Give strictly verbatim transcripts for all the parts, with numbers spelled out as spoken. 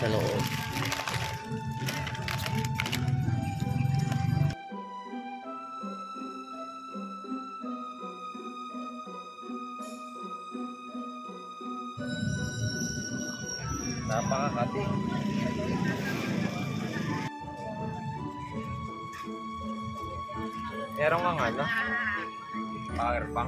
sa loob. Napakakati. Meron kang ano? Power bank.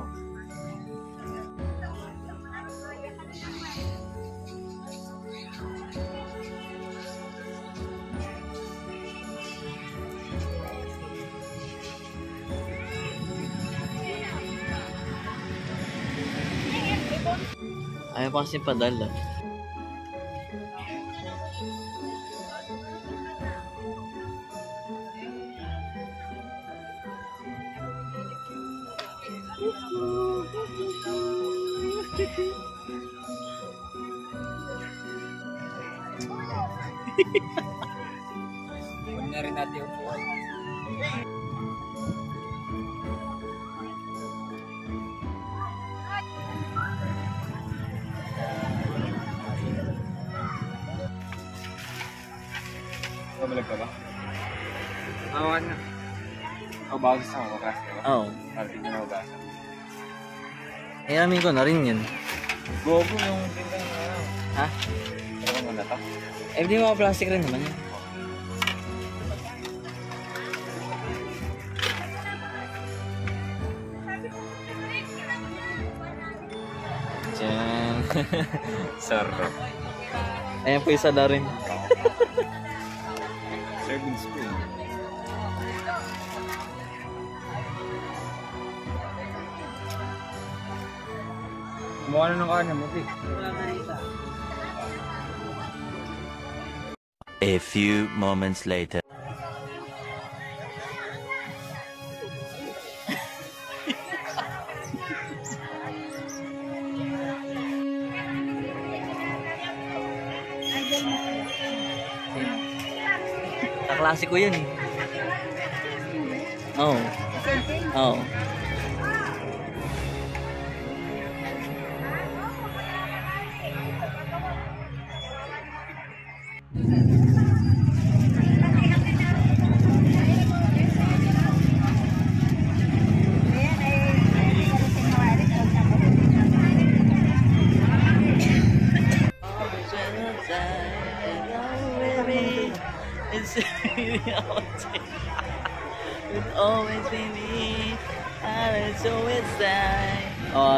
Ayaw pa kasi padala. Huwag na rin natin upuan. Mabalag ka ba? Awan na. O bago sa mga makas, diba? Oo. Parating na mabasa. Eh, amin ko na rin yun. Gogo yung tingkang na ano. Ha? Ano mo na to? Eh, di mga plastic rin naman yun. Diyan. Sarap. Ayan po isa na rin. Serving spoon. Kumuha na ng kanya mo, Tik. A few moments later. Kaklase ko yun eh. Oo. Oo. It's always be me, and it's always die. Oh.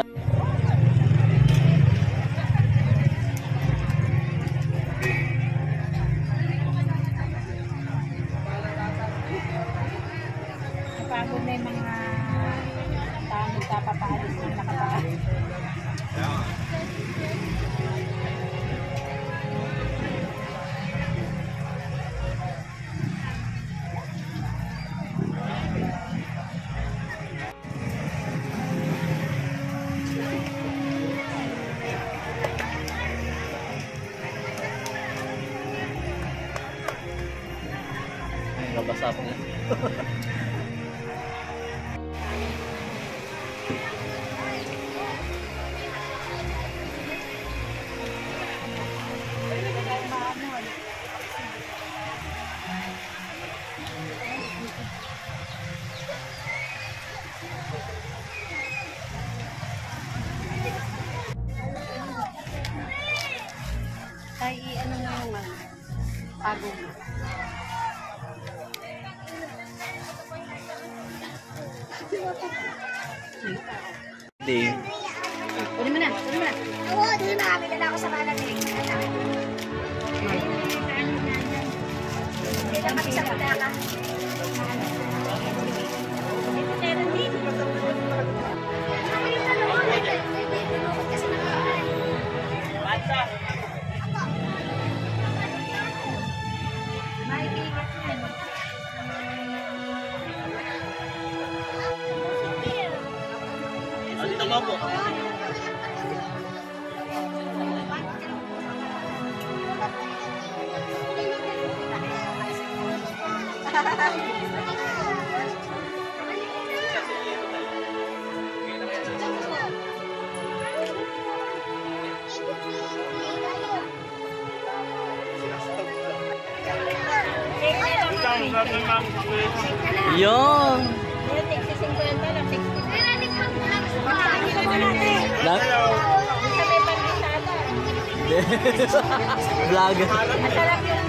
Pagod na yung mga tao nagpapapaalis ng nakapaalis. Nabasa ko na. Ay, ano mo yung pagod mo? Hindi. Kunin mo na, kunin mo na. Oo, dito na kami. Dala ako sa kalan eh. Hindi na magsakita ka. Meron din. Ano yung dalawa? Tinukot kasi ng kalan. Bata. May bigat yan. Dito ba po? Yun. sixty fifty lang, sixty. Magkano ka muna natin? Vlog? Sa may pang-isada. Vlog. Masarap yung...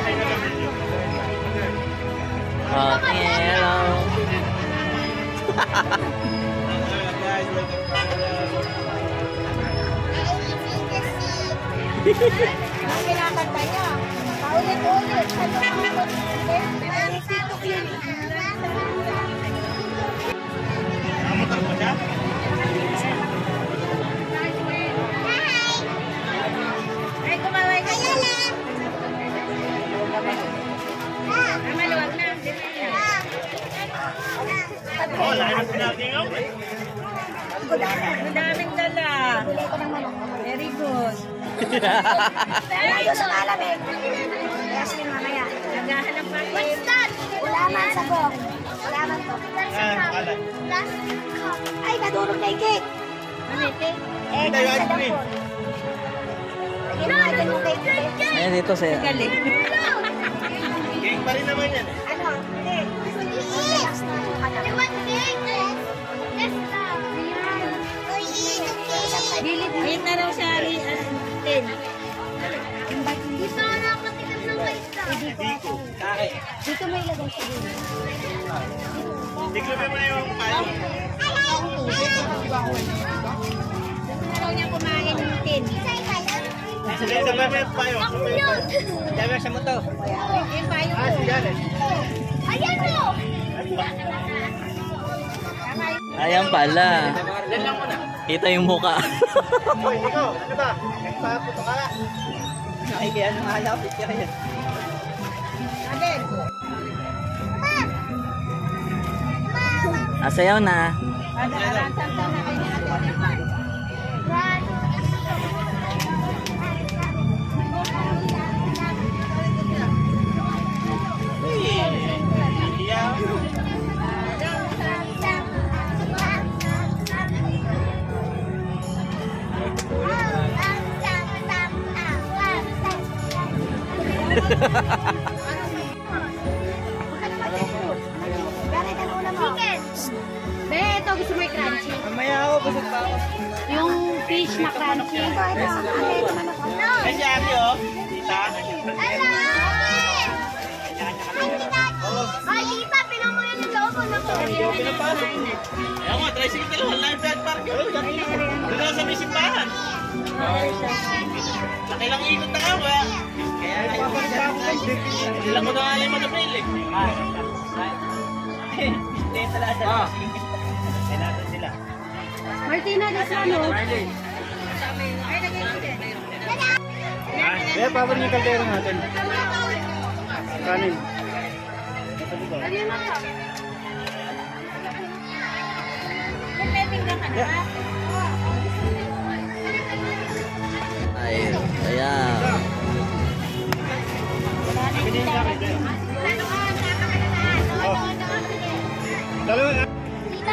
Okay, hello. Ang kinakanta niya. Paulit-ulit. Sa loob. TikTok yun. Ay, kumaway ka. Ay, maluwag na. Oh, laki na sinabi nga. Ang daming dala. Very good. Ayaw sa malamig. Yasmin mamaya. Naghahanap pa rin. What's that? Ulaman sa bong. Ulaman to. Ay, nadurog na yung cake. Ano ito? Eh, Tayo ice cream. Imagine yung cake today. Ayan dito sa'yo. Galing. Cake pa rin naman yan. Ano? Hindi. Relax na. You want cake? Yes, love. Uy, eat the cake. Bilid, bilid na raw siya rin. Ten. Gusto ko na patikim ng cake. Dito may ilagay sa dito. Tiklopin mo na yung payo. Gusto na raw niya kumain ng ten. Sige, sabay mo yung payo. Sabay sa mo to. Yung payo Ah, ko. sige. Ayan mo! Ayan pala. Kita yung muka. Uy, ikaw, ano ba? Nagpaputo ka. Ay, kaya nang halapit ka yan. Adel. Asayaw na. Arantan-tan na kayo ni Adel. Gano'n ang ulam mo? Chicken! Be, ito gusto mo yung crunchy. Mamaya ako, busog pa ako. Yung fish na crunchy. Ito, ito. Ano ito manok mo? No! Ay, si Aki, oh. Tita. Hello! Ay, tita, pilang mo yun yung loob mo na po. Hindi ako pinapasok. Ayaw nga, tricycle ka lang. Live bed park. Doon lang sa may simbahan. Laki lang ikot na ka, kaya. Kaya ayaw ko pa ako. Hindi lang ko na alam mo na mail, eh. Hindi talaga. Ah. Kailangan sila. Martina, this one, no? Kaya paano yung kaldero natin? Kanin. Ano na ka? Pwedeng ka na. Ay, ayan. Dalawa. Tita!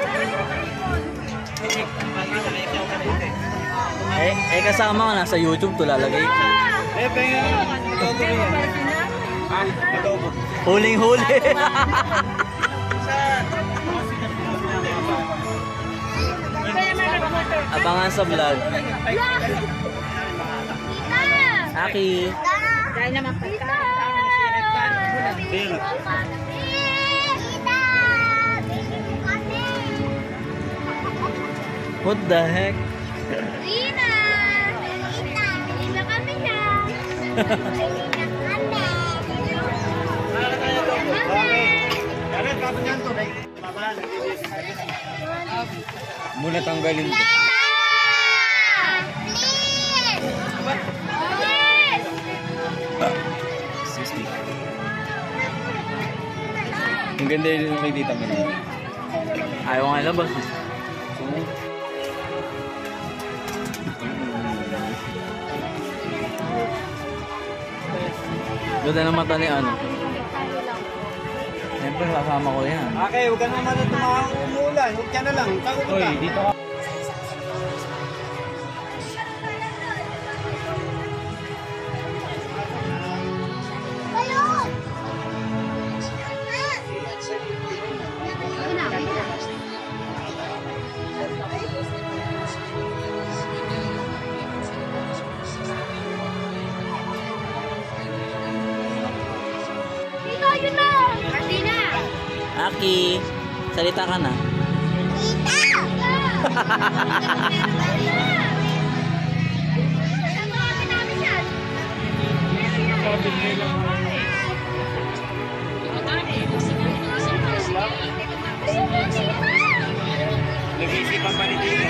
Eh, eh kasama ko nasa YouTube to lalagay. Eh, pengen. Adobo yan. Ah, adobo. Huling-huli. Abangan sa vlog. Tita! Aki. Dahil naman Tita! Ayun. Tita! Baby mo kami! What the heck? Rina! Tita! Bili na kami na! Bili na kami! Okay. Kaya kapag yan to, like, baba, muna tanggalin. Tita! Please! Please! Ang ganda yun kay Tita Manila. Ayaw nga labas. Ganda ng mata ni ano. Siyempre kasama ko yan. Okay, huwag ka naman na tumawang umuulan. Huwag ka na lang. Tago ka. Oy, dito ka. Balon! Aki. Salita ka na. Nag-iisipan pa ni Tito.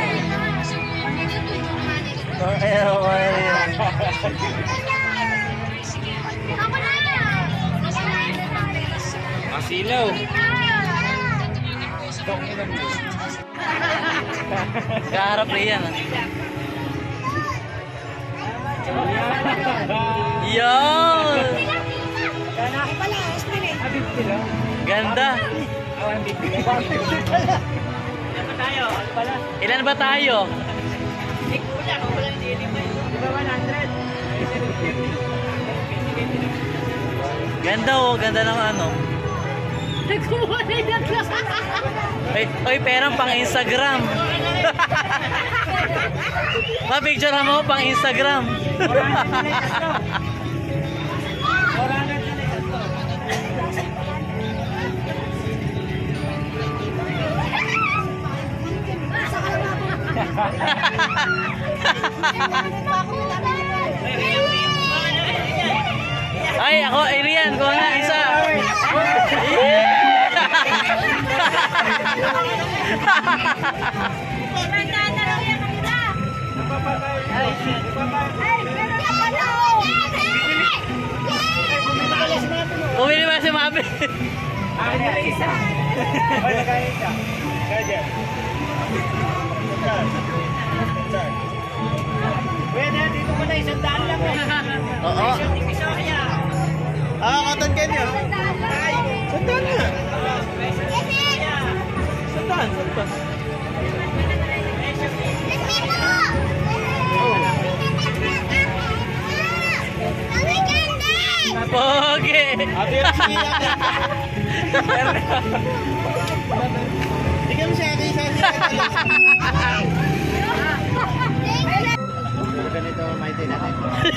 Ayaw ko rin. Masilaw. Kaharap rin yan. Yun! Ganda. Ilan ba tayo? Ganda oh, ganda ng ano. Oy, oy, perang pang Instagram. Ma-picture mo pang Instagram. Ay, ako, Arian, kuha nga isa. Bumili ba si Mabi? Ay, nila isa. Ay, nagkaya isa. Kaya. Pwede, dito mo na isang daan lang. Oo. Ah, katan ka niya. Sandaan nga. Sandaan, sandaan. Pogi! Ate, sige ate. Hindi kami siya ate, isa siya. Ganito, maiti natin.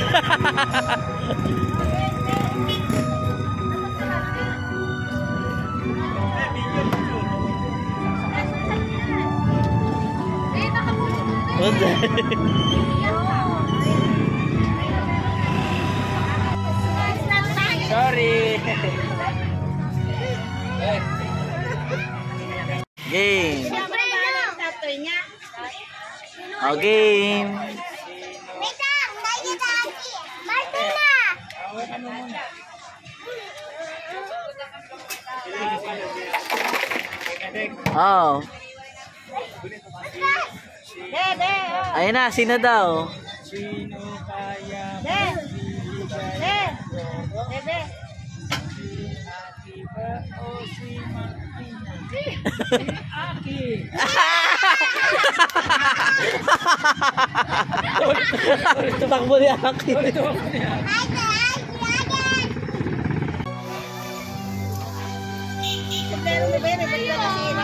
Sorry. Game. Oh, game. Oh. Ayun na, sino daw? Sino kaya De. De. Bebe. o si Aki? Tumakbo ni Aki. Pero may bebe, bebe kasi